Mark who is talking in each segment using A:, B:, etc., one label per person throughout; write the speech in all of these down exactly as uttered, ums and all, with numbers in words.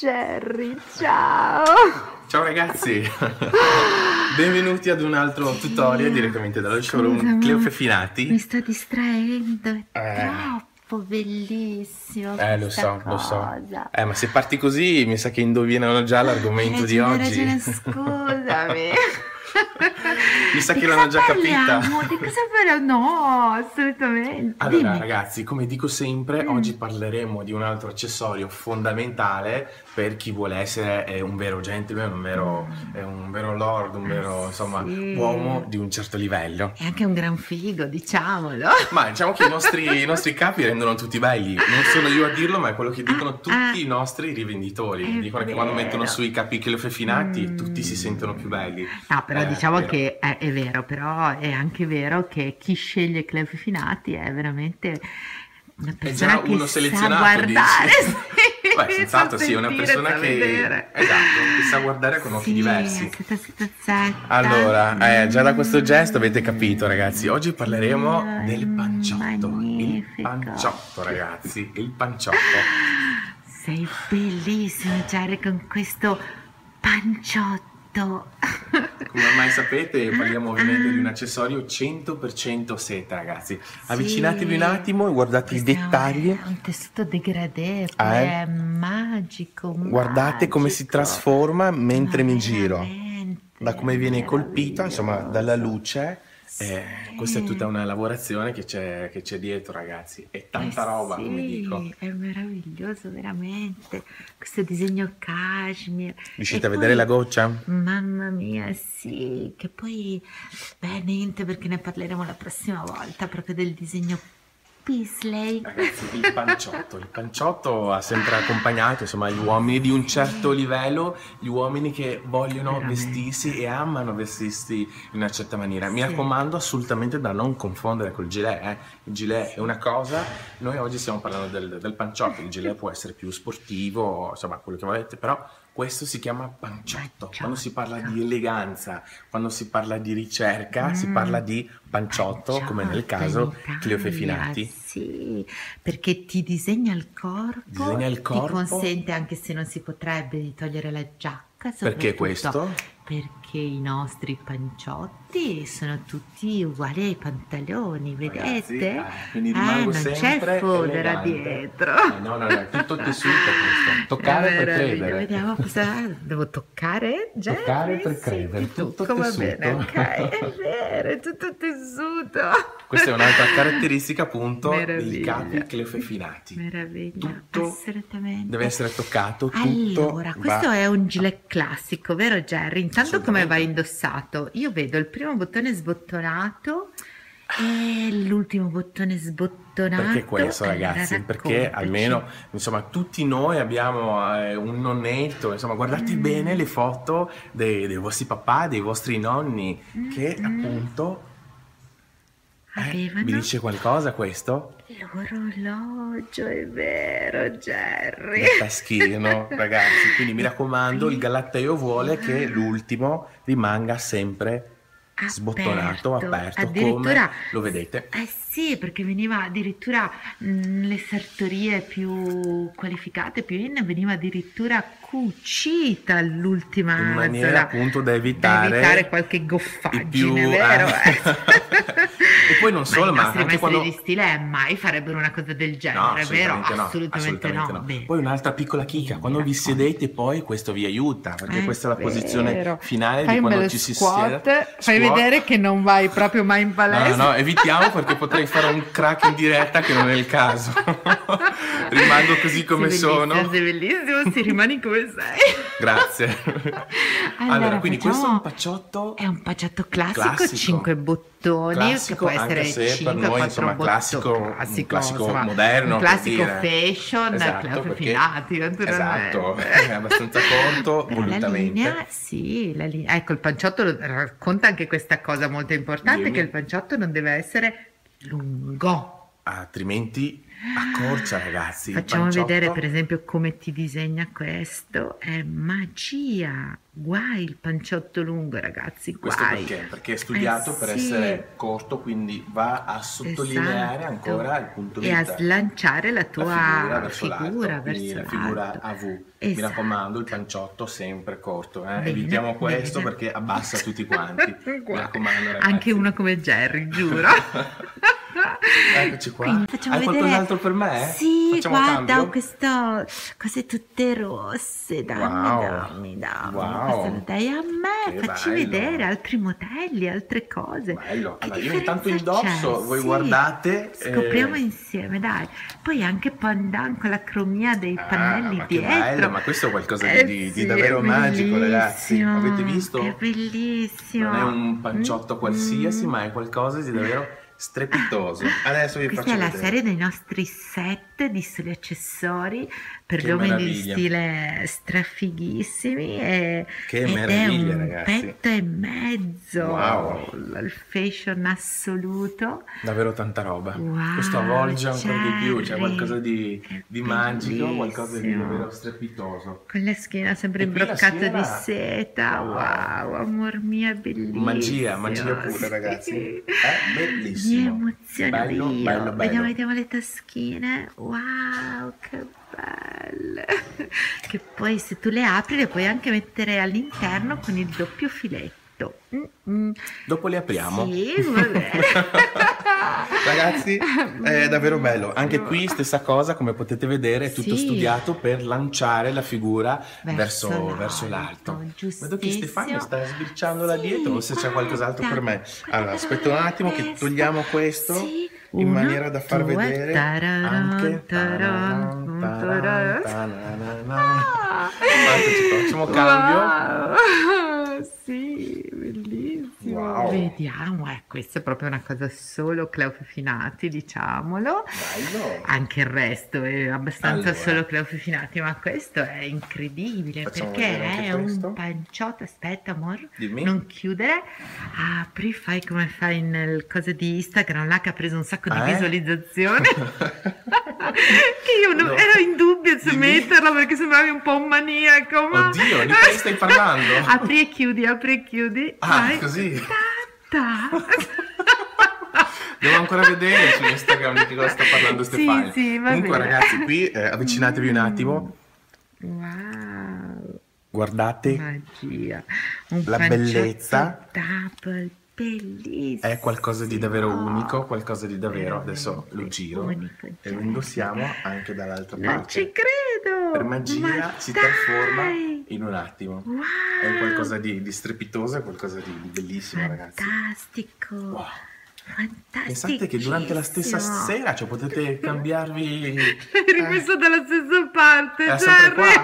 A: Jerry, ciao!
B: Ciao ragazzi, benvenuti ad un altro tutorial direttamente dallo showroom Cleo Fefinati.
A: Mi sto distraendo, è
B: Eh.
A: troppo bellissimo
B: Eh, lo
A: questa
B: so, lo so.
A: cosa.
B: Eh, ma se parti così mi sa che indovinano già l'argomento
A: Hai
B: di
A: ragione,
B: oggi.
A: hai ragione, scusami.
B: Mi sa
A: Di
B: che
A: cosa
B: l'hanno già capita.
A: parliamo? Di cosa parliamo? No, assolutamente.
B: Allora
A: Dimmi.
B: ragazzi, come dico sempre,
A: Mm.
B: oggi parleremo di un altro accessorio fondamentale per chi vuole essere eh, un vero gentleman, un vero, eh, un vero lord, un
A: Ah,
B: vero insomma
A: sì.
B: uomo di un certo livello.
A: È anche un gran figo, diciamolo.
B: Ma diciamo che i nostri, i nostri capi rendono tutti belli, non sono io a dirlo, ma è quello che dicono
A: Ah,
B: tutti
A: ah.
B: i nostri rivenditori.
A: È
B: Dicono che quando mettono
A: vero.
B: su i capi Cleo Fefinati
A: Mm.
B: tutti si sentono più belli.
A: No, però
B: Eh,
A: diciamo
B: vero.
A: che è, è vero, però è anche vero che chi sceglie Cleo Fefinati è veramente una
B: È
A: persona
B: già
A: che
B: uno
A: sa
B: selezionato,
A: guardare,
B: dici?
A: sì,
B: Beh, senz'altro
A: sa
B: sì, è una
A: sentire,
B: persona
A: sa
B: che...
A: vedere.
B: Esatto, che sa guardare con occhi
A: Sì,
B: diversi.
A: aspetta, aspetta, aspetta.
B: Allora, eh, già da questo gesto avete capito ragazzi, oggi parleremo
A: Dio,
B: del
A: è
B: panciotto. Il
A: magnifico.
B: panciotto ragazzi, il panciotto.
A: Sei bellissimo, Jerry, con questo panciotto.
B: Come ormai sapete parliamo ovviamente di un accessorio cento per cento seta ragazzi. Avvicinatevi un attimo e guardate i
A: Questo è un-
B: dettagli.
A: È un tessuto degradevole,
B: Ah, eh?
A: è magico,
B: Guardate come si
A: magico.
B: trasforma mentre
A: Ma
B: mi giro.
A: veramente,
B: Da come viene colpito, insomma, dalla
A: meraviglioso.
B: luce. Eh,
A: Sì.
B: questa è tutta una lavorazione che c'è che c'è dietro, ragazzi. È tanta
A: Eh
B: roba,
A: sì,
B: come dico.
A: è meraviglioso, veramente. Questo disegno cashmere.
B: Riuscite
A: E
B: a vedere
A: poi,
B: la goccia?
A: mamma mia, sì, che poi, beh, niente, perché ne parleremo la prossima volta, proprio del disegno Paisley.
B: Ragazzi, il panciotto. Il panciotto ha sempre accompagnato, insomma, gli uomini di un certo livello, gli uomini che vogliono
A: Veramente.
B: vestirsi e amano vestirsi in una certa maniera. Mi
A: Sì.
B: raccomando assolutamente da non confondere col gilet, eh. Il gilet è una cosa, noi oggi stiamo parlando del, del panciotto, il gilet può essere più sportivo, insomma, quello che volete, però questo si chiama panciotto. Quando si parla di eleganza, quando si parla di ricerca, si
A: Mm.
B: parla di panciotto, come nel caso
A: in
B: Cleo
A: Italia,
B: Fefinati.
A: sì, perché ti disegna il corpo,
B: Disegna il corpo.
A: ti consente, anche se non si potrebbe, di togliere la giacca,
B: Perché
A: soprattutto
B: questo?
A: perché i nostri panciotti sono tutti uguali ai pantaloni,
B: Ragazzi,
A: vedete?
B: eh, quindi
A: Eh,
B: rimango
A: non c'è
B: sempre
A: fodera
B: elegante.
A: dietro.
B: Eh, no, no, no, è tutto tessuto questo. Toccare
A: È
B: per
A: meraviglioso.
B: credere.
A: Vediamo cosa devo toccare. Jerry?
B: Toccare per
A: Sì,
B: credere,
A: ti
B: tutto
A: tocco, va
B: tessuto.
A: bene, ok, è vero, è tutto tessuto.
B: Questa è un'altra caratteristica appunto dei
A: Meraviglia.
B: capi Cleo Fefinati.
A: Meraviglia,
B: Tutto
A: assolutamente.
B: deve essere toccato, tutto
A: Allora,
B: va-
A: questo è un gilet classico, vero Jerry? Intanto come va
B: Assolutamente.
A: indossato? Io vedo il primo bottone sbottonato e l'ultimo bottone sbottonato.
B: Perché questo
A: Allora,
B: ragazzi? Perché
A: raccontaci.
B: almeno insomma tutti noi abbiamo eh, un nonnetto, insomma guardate
A: Mm.
B: bene le foto dei, dei vostri papà, dei vostri nonni che
A: Mm.
B: appunto eh,
A: Avevano
B: vi dice qualcosa questo?
A: l'orologio, è vero Jerry.
B: Il taschino ragazzi, quindi mi raccomando il galateo vuole che l'ultimo rimanga sempre sbottonato, aperto,
A: addirittura,
B: come lo vedete.
A: Eh sì, perché veniva addirittura mh, le sartorie più qualificate, più in, veniva addirittura cucita l'ultima
B: In maniera
A: zola,
B: appunto da
A: da
B: evitare,
A: evitare qualche
B: i
A: goffaggine,
B: più,
A: vero?
B: eh. E poi non solo,
A: i
B: ma
A: nostri
B: anche
A: maestri
B: quando...
A: di stile mai farebbero una cosa del
B: No,
A: genere, vero?
B: assolutamente no,
A: Assolutamente,
B: assolutamente
A: no.
B: no.
A: Beh,
B: Poi un'altra piccola chicca,
A: mi
B: quando vi
A: racconti.
B: sedete poi questo vi aiuta, perché
A: È
B: questa è la posizione
A: vero.
B: finale
A: Fai
B: di
A: un
B: quando
A: bello
B: ci si
A: squat,
B: siede.
A: fai
B: Squat.
A: vedere che non vai proprio mai in
B: No,
A: palestra.
B: no, no, evitiamo perché potrei fare un crack in diretta che non è il caso. Rimango così come
A: sei
B: sono.
A: bellissimo, sei bellissimo, si rimani come sei.
B: Grazie.
A: Allora,
B: Allora, quindi
A: facciamo-
B: questo è un panciotto
A: È un panciotto classico,
B: Classico.
A: cinque bottoni,
B: Classico,
A: che può essere
B: anche se per
A: cinque,
B: noi,
A: quattro
B: insomma,
A: bottoni,
B: classico- un
A: classico,
B: classico
A: insomma,
B: moderno,
A: un
B: per
A: classico
B: dire.
A: fashion,
B: Esatto,
A: Cleo
B: perché-
A: Fefinati,
B: Esatto,
A: naturalmente.
B: è abbastanza corto,
A: Però la
B: volutamente.
A: linea, sì, la linea. Ecco, il panciotto lo- racconta anche questa cosa molto importante,
B: Dimmi.
A: che il panciotto non deve essere lungo.
B: altrimenti accorcia, ragazzi. Il
A: Facciamo
B: panciotto.
A: vedere per esempio come ti disegna questo, è magia, guai il panciotto lungo ragazzi,
B: Questo
A: guai.
B: perché? Perché è studiato
A: Eh,
B: per
A: sì.
B: essere corto, quindi va a sottolineare
A: Esatto.
B: ancora il punto
A: e a
B: vita.
A: slanciare la
B: La
A: tua
B: figura verso
A: figura
B: l'alto, quindi
A: verso
B: la figura
A: l'alto.
B: a V. Mi
A: Esatto.
B: raccomando, il panciotto sempre corto, eh?
A: Bene,
B: Evitiamo questo
A: bene.
B: perché abbassa tutti quanti. Mi
A: Guarda,
B: raccomando, ragazzi.
A: anche uno come Jerry, giuro.
B: Eccoci qua.
A: Quindi facciamo
B: Hai
A: vedere-
B: qualcos'altro per me?
A: Sì,
B: Facciamo
A: guarda,
B: cambio?
A: ho queste cose tutte rosse. Dammi,
B: Wow.
A: dammi, dammi.
B: Wow.
A: Questo lo dai a me.
B: Che
A: Facci
B: bello.
A: vedere altri modelli, altre cose.
B: Bello.
A: Che
B: Allora, io
A: differenza
B: intanto indosso,
A: c'è?
B: voi
A: Sì.
B: guardate. eh,
A: Scopriamo insieme, dai. Poi anche pandan con la cromia dei
B: Ah,
A: pannelli
B: ma che
A: dietro.
B: bello, ma questo è qualcosa di,
A: Eh
B: di- di
A: sì,
B: davvero
A: è
B: magico, ragazzi.
A: bellissimo,
B: Avete visto?
A: È bellissimo.
B: Non è un panciotto
A: Mm,
B: qualsiasi,
A: mm.
B: ma è qualcosa di davvero strepitoso. Adesso vi
A: Questa
B: faccio
A: è la
B: vedere.
A: serie dei nostri set di soli accessori per
B: Che
A: gli uomini di
B: meraviglia.
A: stile strafighissimi e,
B: Che
A: ed
B: meraviglia,
A: è un
B: ragazzi.
A: petto e mezzo,
B: Wow.
A: il fashion assoluto.
B: Davvero tanta roba.
A: Wow,
B: Questo avvolge ancora di più, c'è
A: Jerry,
B: qualcosa di,
A: è
B: di magico, qualcosa di
A: bellissimo.
B: davvero strepitoso.
A: Con la schiena sempre
B: E qui la
A: imbroccata
B: schiena-
A: di seta,
B: Wow.
A: wow, amor mio, è bellissimo.
B: Magia, magia pura,
A: sì.
B: ragazzi. È
A: Mi
B: bellissimo.
A: emoziona
B: Bello,
A: io.
B: bello, bello.
A: Vediamo, vediamo le taschine. Wow, che belle. Che poi se tu le apri le puoi anche mettere all'interno con il doppio filetto. Mm-mm.
B: Dopo le apriamo.
A: Sì, va bene.
B: Ragazzi, è davvero bello. Anche qui stessa cosa, come potete vedere, è tutto
A: Sì.
B: studiato per lanciare la figura
A: Verso
B: verso,
A: l'alto,
B: verso l'alto. Vedo che
A: giustissimo.
B: Stefano sta sbirciando là
A: Sì,
B: dietro, o se c'è qualcos'altro per me.
A: guarda,
B: Allora, aspetta un attimo che
A: questa.
B: togliamo questo
A: Sì,
B: in
A: una,
B: maniera da far
A: due,
B: vedere
A: tararan,
B: anche
A: taran, taran.
B: tananana. Eccoci qua, facciamo cambio.
A: Wow, sì, bellissimo.
B: Wow.
A: Vediamo, eh, questa è proprio una cosa solo Cleofe diciamolo.
B: Bello.
A: Anche il resto è abbastanza
B: Allora.
A: solo Cleofe ma questo è incredibile
B: Facciamo
A: perché
B: vedere anche
A: è un
B: questo.
A: panciotto. Aspetta, amor,
B: Dimmi.
A: non chiudere. Apri, fai come fai nel coso di Instagram là che ha preso un sacco di
B: Ah, eh?
A: visualizzazioni. Che io non-
B: No.
A: ero in dubbio se
B: Dimmi.
A: metterlo perché sembravi un po' un maniaco. Ma...
B: Oddio, di cosa stai parlando?
A: Apri e chiudi, apri e chiudi.
B: Ah,
A: Vai.
B: così.
A: Ta, ta.
B: Devo ancora vedere su Instagram di cosa sta parlando
A: Sì,
B: Stefania.
A: sì, va
B: Comunque,
A: bene.
B: ragazzi, qui eh, avvicinatevi un attimo.
A: Wow,
B: Guardate,
A: magia. Un
B: La
A: panciotto
B: bellezza.
A: double, bellissimo.
B: è qualcosa di davvero unico, qualcosa di davvero.
A: Veramente
B: Adesso lo giro
A: unico,
B: e lo
A: Jerry.
B: indossiamo anche dall'altra
A: Non
B: parte.
A: ci credo.
B: Per magia
A: Ma
B: si
A: dai.
B: trasforma in un attimo.
A: Wow.
B: È qualcosa di, di strepitoso, è qualcosa di, di bellissimo, ragazzi.
A: Fantastico.
B: Wow.
A: Fantastico.
B: Pensate che durante la stessa sera, cioè potete cambiarvi.
A: Hai rimesso dalla stessa parte,
B: Era sempre
A: Jerry.
B: qua.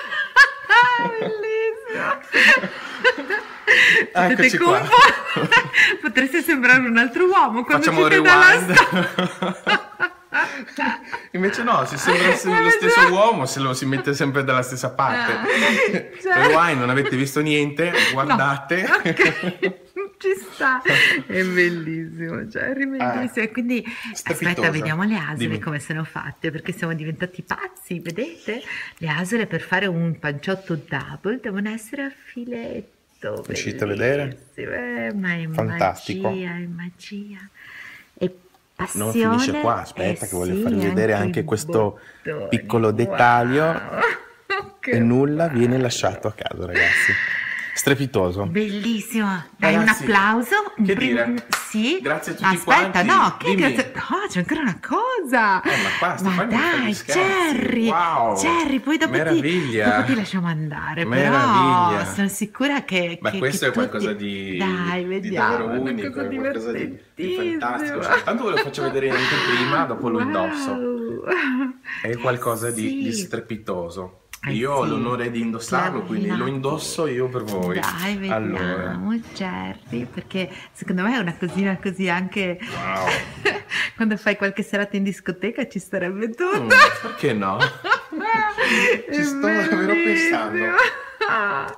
A: Bellissimo. Potete
B: Eccoci qua.
A: confondere. Potreste sembrare un altro uomo quando
B: Facciamo
A: siete dalla
B: rewind. Invece no, si sembra sempre lo stesso uomo se lo si mette sempre dalla stessa parte.
A: Cioè-
B: Rewind, non avete visto niente, guardate.
A: Ok, ci sta, è bellissimo, cioè è bellissimo. E quindi
B: strepitosa.
A: aspetta, vediamo le asole
B: Dimmi.
A: come sono fatte, perché siamo diventati pazzi, vedete? Le asole per fare un panciotto double devono essere a filetto.
B: Riuscite a vedere?
A: bellissime, Ma è
B: Fantastico.
A: magia, è magia. E
B: Non
A: passione.
B: finisce qua, aspetta
A: eh
B: che voglio
A: sì,
B: farvi vedere anche
A: i
B: questo
A: bottoni.
B: piccolo dettaglio.
A: Wow, che
B: E nulla viene lasciato a caso, ragazzi. Strepitoso.
A: Bellissimo, dai
B: Ragazzi,
A: un applauso. Un
B: che
A: prim-
B: dire?
A: Sì.
B: Grazie a tutti
A: Aspetta,
B: quanti.
A: no, che
B: Dimmi.
A: grazie. No, c'è ancora una cosa.
B: Eh, ma qua, Stefania, mi fai gli
A: dai,
B: scherzi.
A: Jerry,
B: Wow.
A: Jerry, poi dopo ti,
B: Meraviglia.
A: dopo ti lasciamo andare.
B: Meraviglia.
A: Però sono sicura che.
B: Ma
A: che-
B: questo
A: che
B: è qualcosa
A: tutti-
B: di,
A: Dai,
B: di
A: vediamo.
B: davvero
A: una
B: unico,
A: cosa
B: è qualcosa di, di
A: divertentissima.
B: fantastico. Cioè, tanto ve lo faccio vedere anche prima, dopo lo indosso.
A: Wow.
B: È qualcosa di,
A: Sì.
B: di strepitoso.
A: Eh
B: Io ho
A: sì.
B: l'onore di indossarlo, quindi lo
A: Chiavinati.
B: indosso io per voi.
A: Dai, vediamo,
B: Allora,
A: Jerry, perché secondo me è una cosina così anche
B: wow.
A: quando fai qualche serata in discoteca ci starebbe tutto.
B: Mm, perché no?
A: È
B: Ci sto davvero
A: bellissimo.
B: pensando.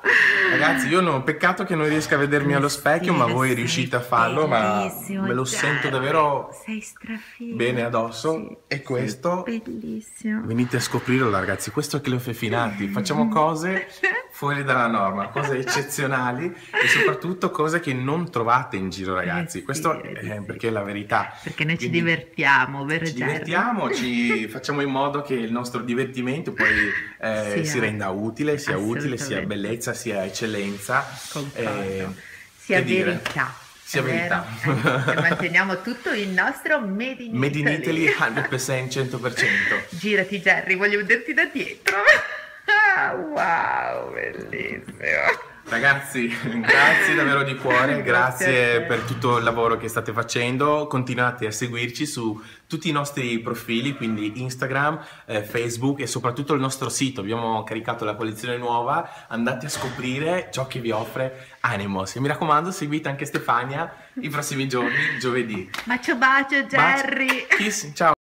B: Ragazzi, io non, peccato che non riesca a vedermi allo specchio,
A: Sì,
B: ma
A: lo
B: voi
A: sei
B: riuscite a farlo, ma
A: bellissimo,
B: me lo
A: Jerry.
B: sento davvero
A: Sei strafigo.
B: bene addosso.
A: Sì,
B: E
A: sei
B: questo,
A: bellissimo.
B: venite a scoprirlo ragazzi, questo è Cleofefinati, facciamo cose fuori dalla norma, cose eccezionali e soprattutto cose che non trovate in giro ragazzi,
A: Eh sì,
B: questo
A: eh
B: è
A: sì.
B: perché è la verità.
A: Perché noi ci
B: Quindi
A: divertiamo, vero
B: ci
A: Jerry?
B: divertiamo, ci facciamo in modo che il nostro divertimento poi eh,
A: Sia
B: si renda utile, sia utile, sia
A: assolutamente.
B: bellezza, sia eccellenza,
A: Concordo.
B: eh,
A: Sia
B: che dire?
A: verità.
B: Sia
A: è vero?
B: verità.
A: Eh, e manteniamo tutto il nostro Made in
B: Made in
A: Italy.
B: Italy cento per cento, cento per cento.
A: Girati Jerry, voglio vederti da dietro. Ah, wow, bellissimo.
B: Ragazzi, grazie davvero di cuore,
A: Grazie a
B: grazie
A: te.
B: per tutto il lavoro che state facendo, continuate a seguirci su tutti i nostri profili, quindi Instagram, eh, Facebook e soprattutto il nostro sito, abbiamo caricato la collezione nuova, andate a scoprire ciò che vi offre Animos e mi raccomando seguite anche Stefania i prossimi giorni, giovedì.
A: Bacio bacio Jerry.
B: Baci, kiss, ciao!